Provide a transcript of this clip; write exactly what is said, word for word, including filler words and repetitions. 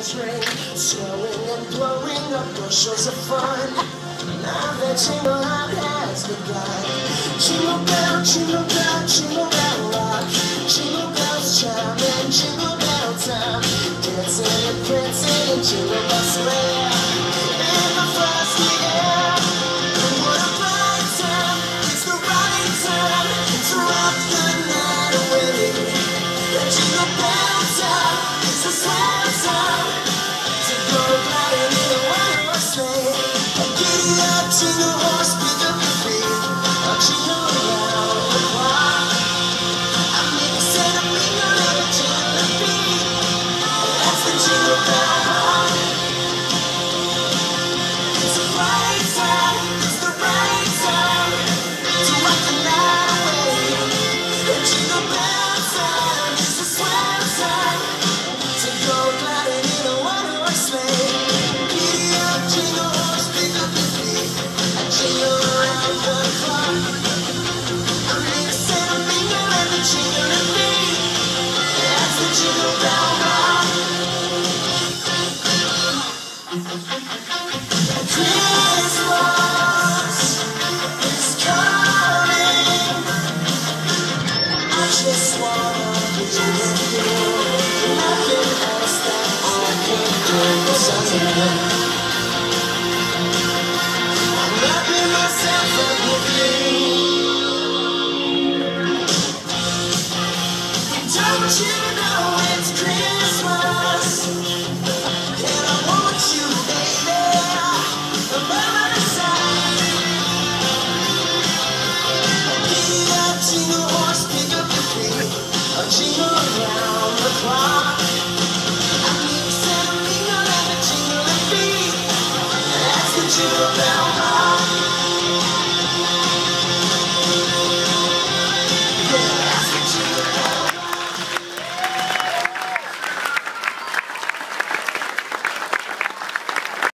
bells ring, snowing and blowing up bushels of fun. Now the jingle hop has begun. Jingle bell, jingle bell, jingle bell rock. Jingle bells chime and jingle bell time. Dancing and prancing in jingle bell sleigh. In the frosty air. What a bright time, it's the right time to rock the night away. Jingle bell time, it's the swell time to go gliding in a one-horse sleigh. Giddy up, jingle horse, pick up your feet. I'll jingle around the clock. I make a set of mingle and a jingle beat. That's the jingle bell rock. It's the right time, it's the right time to rock the night away. Jingle bell time, it's the swell time to go gliding in a one-horse sleigh. Giddy up, jingle horse, pick up your feet. I jingle around the clock. I make a set of mingle and a jingle beat. That's the jingle bell rock. Christmas is coming. I just wanna be with you. Nothing else that I can do. 'Cause I'm I'm wrapping myself up with you. Don't you know it's Christmas? And I want you, baby, by my side. Giddy up, jingle horse, pick up your feet. I'll jingle around the clock. I need a set of mingle and a jingle beat. That's the jingle bell